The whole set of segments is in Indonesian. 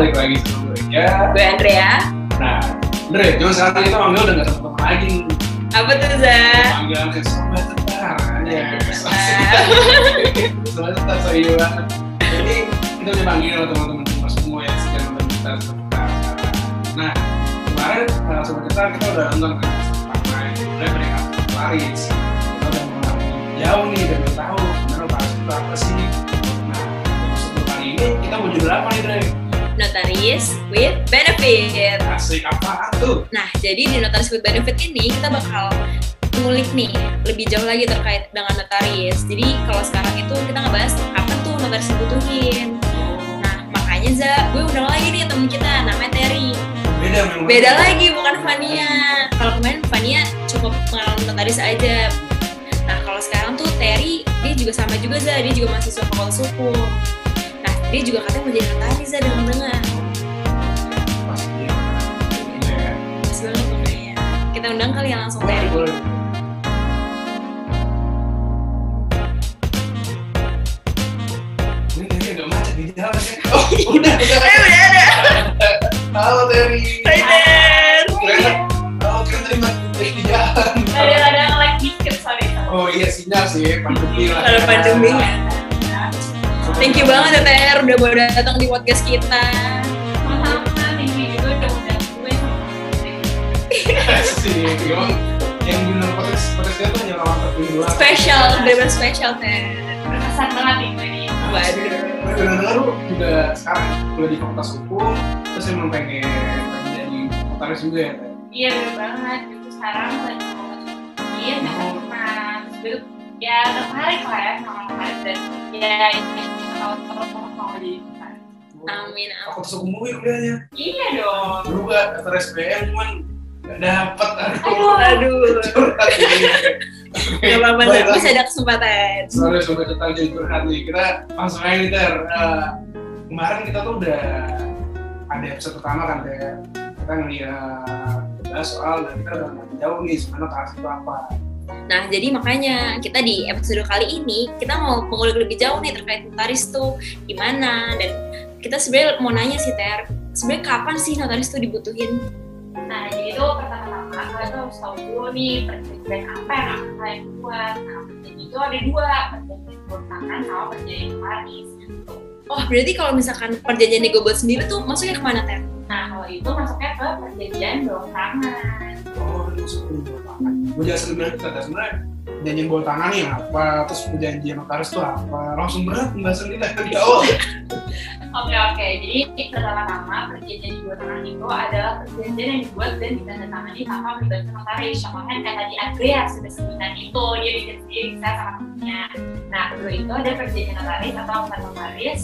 balik lagi sama gue ya. Gue Andrea. Nah, Andre, cuma sekarang kita manggil udah gak sama teman lagi. Apa tuh, Za? Panggilannya Sobat Tetar aja. Sobat Tetar, so iya banget. Jadi, kita udah panggil teman-teman semua yang sedang nonton kita sekarang. Nah, kemarin Sobat Tetar kita udah nonton kan sama udah mereka Paris. Kita udah mulai jauh nih, udah tahu sebenarnya Paris itu apa sih. Nah, untuk kali ini kita mau judul apa nih, Dre? Notaris with benefit. Asik, apaan tuh? Nah, jadi di Notaris with benefit ini kita bakal ngulik nih lebih jauh lagi terkait dengan notaris. Jadi kalau sekarang itu kita ngebahas kapan tuh notaris dibutuhin. Nah, makanya Za, gue undang lagi nih temen kita namanya Terry. Beda lagi, bukan Fania. Kalau kemarin Fania cukup pengalaman notaris aja. Nah, kalau sekarang tuh Terry, dia juga sama juga Za, dia juga mahasiswa fakultas hukum. Nah, dia juga katanya mau jadi notaris Za, dengar-dengar. Pas banget pokoknya. Kita undang kali ya langsung Terry. Ini Terry agak macet di jalan ya. Oh, udah ada. Halo Terry. Hai Ter. Halo, keren tadi macet di jalan. Ada like dikit, sorry. Oh iya, sinyal sih, pandemi lah. Ada pandemi ya. Thank you banget ya Ter, udah mau datang di podcast kita. Sama-sama, thank you juga udah undang gue sama Sih, emang yang di dalam podcast kita tuh hanya lawan terpilih doang. Spesial, bener-bener spesial Ter. Kesan banget nih gue nih. Waduh. Bener-bener lu juga sekarang kuliah di fakultas hukum, terus emang pengen jadi notaris juga ya, Ter? Iya bener banget, itu sekarang lagi mau masukin dan pernah terus gue tuh ya tertarik lah ya sama notaris dan ya ini tahun mau jadi notaris. Amin. Fakultas hukum gue kuliahnya. Iya dong. Dulu gak daftar SBM cuman gak dapet. Aduh. Curhat ini. Gak apa-apa Ter, masih ada kesempatan. Sorry Sobat Tetar jadi curhat nih. Kita langsung aja nih Ter. Kemarin kita tuh udah ada episode pertama kan Ter. Kita ngeliat soal dan kita udah nggak jauh nih sebenarnya notaris itu apa. Nah, jadi makanya kita di episode kali ini kita mau mengulik lebih jauh nih terkait notaris tuh gimana, dan kita sebenarnya mau nanya sih Ter, sebenarnya kapan sih notaris tuh dibutuhin? Nah jadi itu pertama-tama kalian tuh harus tahu dulu nih perjanjian apa yang akan kalian buat. Nah perjanjian itu ada dua, perjanjian bertangan sama perjanjian notaris. Oh, berarti kalau misalkan perjanjian nego buat sendiri tuh masuknya kemana Ter? Nah kalau itu masuknya ke perjanjian bawah tangan. Oh, itu maksudnya bawa tangan. Gue jelasin lebih lanjut Ter. Sebenarnya perjanjian bawa tangan nih apa, terus perjanjian notaris itu apa? Langsung berat pembahasan kita dari awal. Oke, jadi pertama-tama perjanjian di bawah tangan itu adalah perjanjian yang dibuat dan ditandatangani tanpa melibatkan notaris. Contohnya kayak tadi Andrea sudah sebutkan itu, dia bikin sendiri bisa sama temennya. Nah, kedua itu ada perjanjian notaris atau akta notaris,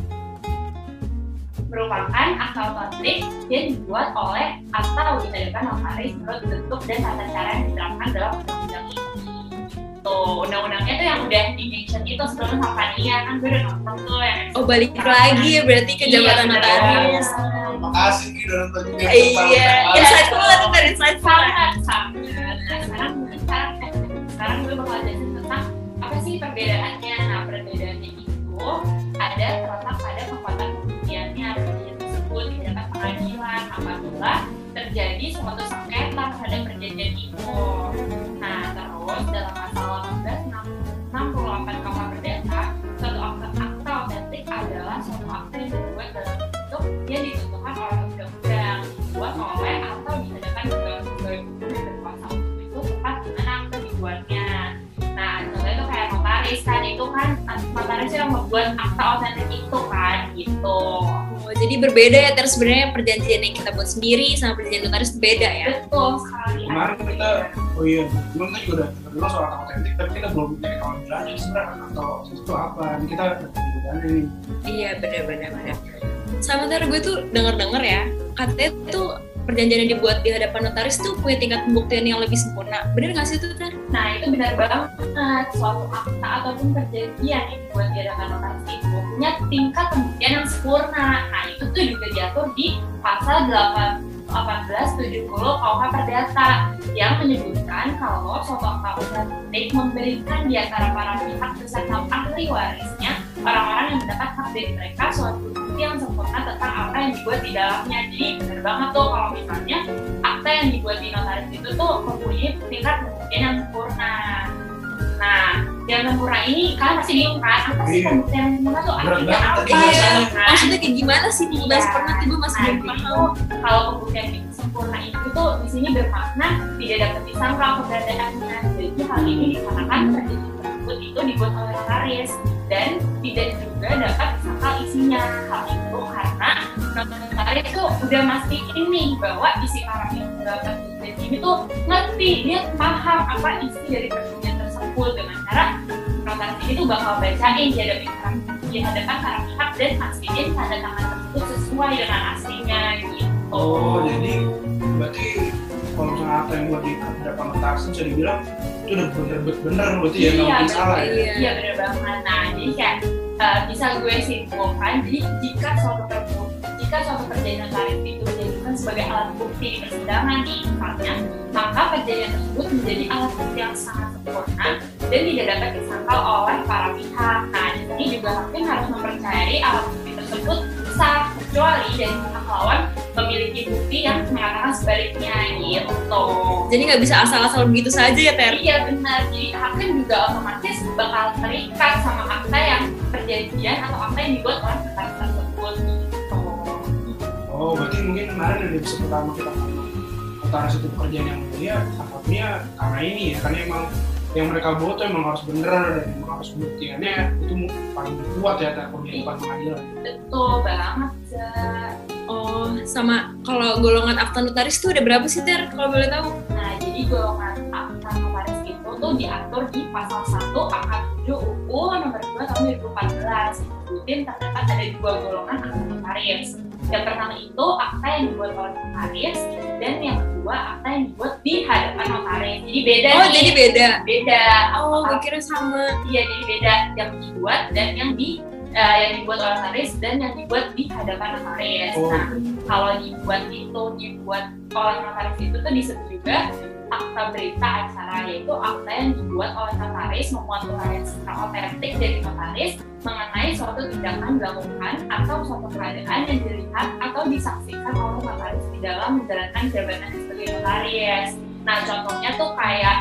merupakan akta otentik yang dibuat oleh atau diadakan notaris menurut bentuk dan tata cara yang diterapkan dalam undang-undang ini. Tuh, undang-undangnya tuh yang udah di-mention itu sebelumnya sama Fania, kan gue udah nonton tuh yang Oh, balik lagi ya berarti ke jabatan notaris. Makasih nih udah nonton juga. Iya, insightful banget tuh Ter, insightful. sangat. Nah, sekarang gue bakal jelasin tentang apa sih perbedaannya. Nah, perbedaannya itu ada terletak pada kekuatan pembuktiannya. Perjanjian tersebut diadakan pengadilan apabila terjadi suatu sengketa terhadap perjanjian itu. Nah, terus dalam pasal 1868 KUH Perdata, suatu akta otentik adalah suatu akta yang dibuat dalam bentuk yang ditentukan oleh undang-undang, dibuat oleh atau diadakan pegawai hukum yang berkuasa untuk itu tempat di mana akta dibuatnya. Nah, contohnya itu kayak notaris kan, itu kan notaris yang membuat akta otentik itu kan, gitu. Oh, jadi berbeda ya Ter, sebenarnya perjanjian yang kita buat sendiri sama perjanjian notaris beda ya? Betul sekali. Kemarin kita, oh iya, cuma kita juga udah dengar soal akta otentik, tapi kita belum punya kawan bilangnya sebenarnya akta otentik itu apa. Ini kita udah punya nih. Iya, benar. Sama Ter, gue tuh denger ya, katanya tuh perjanjian yang dibuat di hadapan notaris tuh punya tingkat pembuktian yang lebih sempurna. Bener nggak sih itu Ter? Nah itu benar banget, suatu akta ataupun perjanjian yang dibuat di hadapan notaris itu punya tingkat pembuktian yang sempurna. Nah itu tuh juga diatur di pasal 1870 KUH Perdata yang menyebutkan kalau suatu akta otentik memberikan di antara para pihak beserta ahli warisnya orang-orang yang mendapat hak dari mereka suatu bukti yang sempurna tentang apa yang dibuat di dalamnya. Jadi benar banget tuh kalau misalnya akta yang dibuat di notaris itu tuh mempunyai tingkat pembuktian yang sempurna. Nah, yang sempurna ini kalian pasti bingung kan, apa sih pembuktian yang sempurna tuh artinya apa? Maksudnya kayak gimana sih pembuktian sempurna? Gue masih belum paham. Kalau pembuktian sempurna itu tuh di sini bermakna tidak dapat disangkal keberadaannya. Jadi hal ini dikarenakan perjanjian tersebut itu dibuat oleh notaris dan tidak juga dapat disangkal isinya. Hal itu karena notaris tuh udah mastiin nih bahwa isi karang yang terdapat di perjanjian ini tuh ngerti, dia paham apa isi dari perjanjian tersebut dengan cara notaris ini tuh bakal bacain di hadapan para pihak dan mastiin tanda tangan tersebut sesuai dengan aslinya gitu. Oh, jadi berarti kalau misalnya apa yang buat di hadapan notaris bisa dibilang itu udah bener-bener berarti ya nggak mungkin salah ya? Iya bener banget. Nah jadi kayak bisa gue simpulkan, jadi jika suatu perjanjian notaris itu dijadikan sebagai alat bukti di persidangan nih misalnya, maka perjanjian tersebut menjadi alat bukti yang sangat sempurna dan tidak dapat disangkal oleh para pihak. Nah di sini juga hakim harus mempercayai alat bukti tersebut sah, kecuali dari pihak lawan memiliki bukti yang mengatakan sebaliknya gitu. Jadi nggak bisa asal-asal begitu saja ya, Ter? Iya benar, jadi hakim juga otomatis bakal terikat sama akta yang perjanjian atau akta yang dibuat oleh notaris tersebut gitu. Oh, berarti mungkin kemarin yang episode pertama kita ngomong notaris itu pekerjaan yang mulia, salah karena ini ya, karena emang yang mereka buat tuh emang harus bener dan emang harus buktiannya itu paling kuat ya kalau di depan pengadilan. Betul banget, Zah. Oh, sama kalau golongan akta notaris itu ada berapa sih, Ter? Kalau boleh tahu? Nah, jadi golongan akta notaris itu tuh diatur di pasal 1 Angka 7 UU nomor 2 tahun 2014. Disebutin terdapat ada 2 golongan akta notaris. Yang pertama itu akta yang dibuat oleh notaris dan yang kedua akta yang dibuat di hadapan notaris. Jadi beda nih. Jadi beda? Beda. Oh, gue kira sama. Iya, jadi beda yang dibuat dan yang dibuat oleh notaris dan yang dibuat di hadapan notaris. Oh. Nah, kalau dibuat oleh notaris itu tuh disebut juga akta berita acara, yaitu akta yang dibuat oleh notaris memuat uraian secara otentik dari notaris mengenai suatu tindakan dilakukan atau suatu keadaan yang dilihat atau disaksikan oleh notaris di dalam menjalankan jabatan sebagai notaris. Nah, contohnya tuh kayak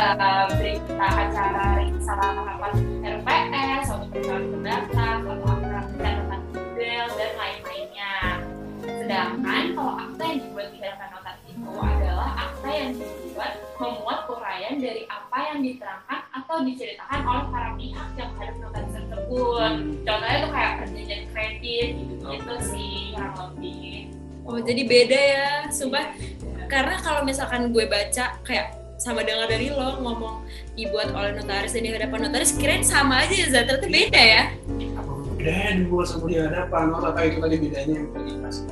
berita acara salah rapat RPS, suatu perjalanan terbatas, atau akta pencatatan model dan lain-lainnya. Sedangkan kalau akta yang dibuat di hadapan notaris itu adalah akta yang dibuat memuat uraian dari apa yang diterangkan atau diceritakan oleh para pihak yang menghadapi notaris tersebut. Contohnya tuh kayak perjanjian kredit gitu sih kurang lebih. Oh, jadi beda ya, sumpah. Karena kalau misalkan gue baca kayak sama dengar dari lo ngomong dibuat oleh notaris dan di hadapan notaris, kirain sama aja ya, ternyata beda ya. Apa bedanya dibuat sama di hadapan? Apa itu tadi bedanya yang tadi kasih?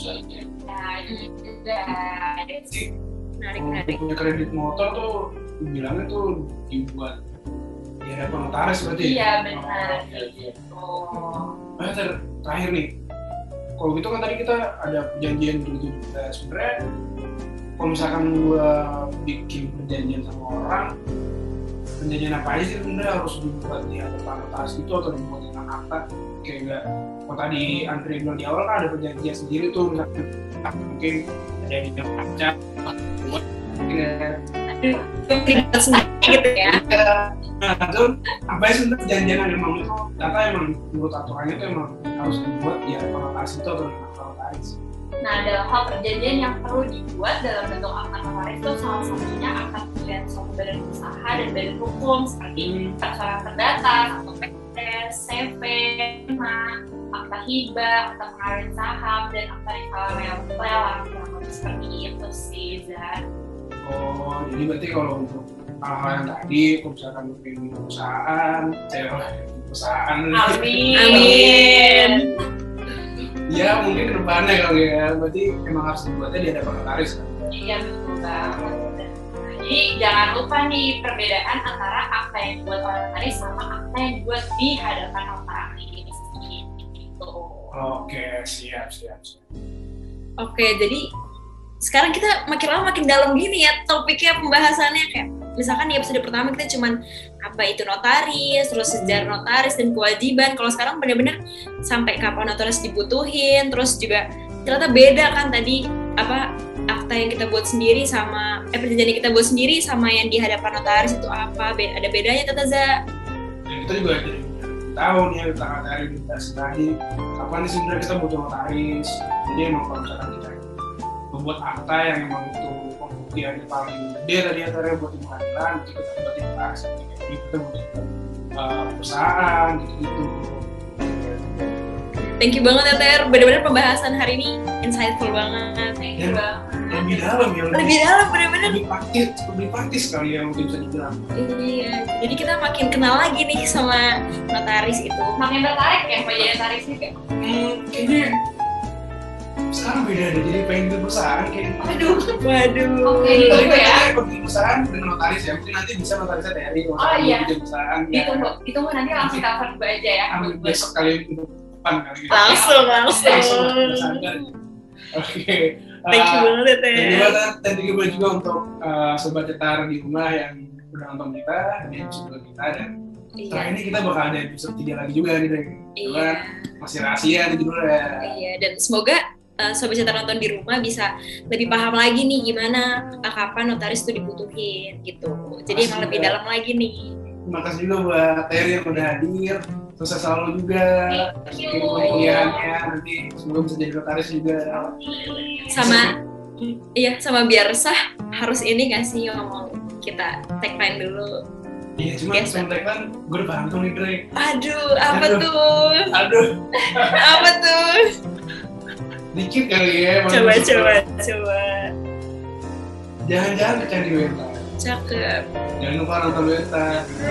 Nah, gitu. Menarik. Punya kredit motor tuh bilangnya tuh dibuat di hadapan notaris berarti? Iya benar. Gitu. Terakhir nih, kalau gitu kan tadi kita ada perjanjian gitu. Sebenarnya kalau misalkan gue bikin perjanjian sama orang, perjanjian apa aja sih sebenarnya harus dibuat di hadapan notaris itu atau dibuat dengan akta? Kayak nggak, kalau tadi Andre bilang di awal kan ada perjanjian sendiri tuh, misalkan mungkin ada di kaca buat gitu ya. Nah, itu apa sih sebenarnya perjanjian yang emang itu data emang menurut aturannya itu emang harus dibuat di hadapan notaris itu atau dengan akta notaris? Nah, dalam hal perjanjian yang perlu dibuat dalam bentuk akta notaris itu salah satunya akta pembelian suatu badan usaha dan badan hukum seperti persoalan terbatas atau PKS, CV, akta hibah, akta pengalihan saham, dan akta risalah lelang. Kurang lebih seperti itu sih, Zah. Oh, jadi berarti kalau untuk hal-hal yang tadi, kalau misalkan bikin perusahaan, perusahaan. Amin. Ya mungkin kedepannya kali ya, berarti emang harus dibuatnya di hadapan notaris kan? Iya betul banget. Jadi jangan lupa nih perbedaan antara akta yang dibuat oleh notaris sama akta yang dibuat di hadapan notaris gitu. Oke, siap. Oke, jadi sekarang kita makin lama makin dalam gini ya topiknya, pembahasannya kayak misalkan di episode pertama kita cuman apa itu notaris, terus sejarah notaris dan kewajiban. Kalau sekarang benar-benar sampai kapan notaris dibutuhin, terus juga ternyata beda kan tadi apa akta yang kita buat sendiri sama perjanjian yang kita buat sendiri sama yang di hadapan notaris itu apa, ada bedanya Tata Za. Dan kita juga jadi tahu nih tentang notaris kita sendiri kapan nih sebenarnya kita butuh notaris. Jadi emang kalau misalkan kita membuat akta yang emang itu pembuktiannya paling gede tadi antara buat di pengadilan, itu kita buat di notaris, jadi kita buat perusahaan gitu-gitu. Thank you banget ya Ter, bener-bener pembahasan hari ini insightful banget. Thank you banget. Lebih dalam ya, Lebih dalam bener-bener. lebih praktis kali ya mungkin bisa dibilang. Iya, jadi kita makin kenal lagi nih sama notaris itu. Makin tertarik ya mau jadi notaris juga. Kayaknya sekarang beda deh, jadi pengen ke perusahaan kayaknya. Waduh. Oke, ditunggu ya. Pergi perusahaan dengan notaris ya, mungkin nanti bisa notarisnya Terry. Oh iya. Di perusahaan. Ditunggu nanti langsung cover gue aja ya. Ambil besok kali depan kali gitu. Langsung. Oke. Thank you banget ya Ter. Thank you banget, dan thank you banget juga untuk sobat cetar di rumah yang udah nonton kita, di episode kita, dan setelah Iya. ini kita bakal ada episode 3 lagi juga nih, Deng. Iya. Masih rahasia nih judulnya. Iya, dan semoga sobat cetar nonton di rumah bisa lebih paham lagi nih gimana kapan notaris itu dibutuhin gitu. Jadi emang lebih dalam lagi nih. Terima kasih juga buat Terry yang udah hadir. Sukses selalu juga. Thank you. Kirim kuliahnya nanti sebelum bisa jadi notaris juga. Sama biar sah harus ini nggak sih ngomong kita tagline dulu. Iya, cuma Yes, tagline gue udah paham tuh nih, Dre. Aduh, apa Aduh. tuh? Aduh, Apa tuh? dikit kali ya. Coba. Jangan-jangan ke Candi Weta. Cakep. Jangan lupa nonton Weta.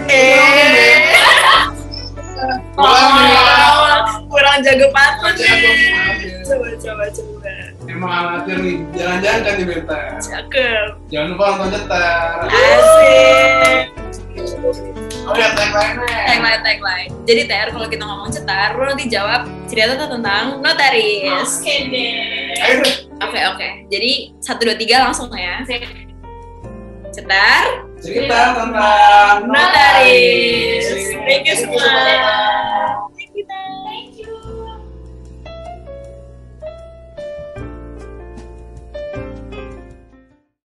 Kurang jago pantun Jangan nih. lupa. Coba. Emang amatir nih, jangan-jangan Candi Weta. Cakep. Jangan lupa nonton Cetar. Asik. Oh ya, tagline-nya. Tagline. Jadi Ter, kalau kita ngomong cetar, lo nanti jawab cerita tentang notaris. Oke deh. Ayo deh. Oke. Jadi 1, 2, 3 langsung ya. Cetar. Cerita tentang Notaris. Thank you semua. Thank you semua. Thank you, Ter.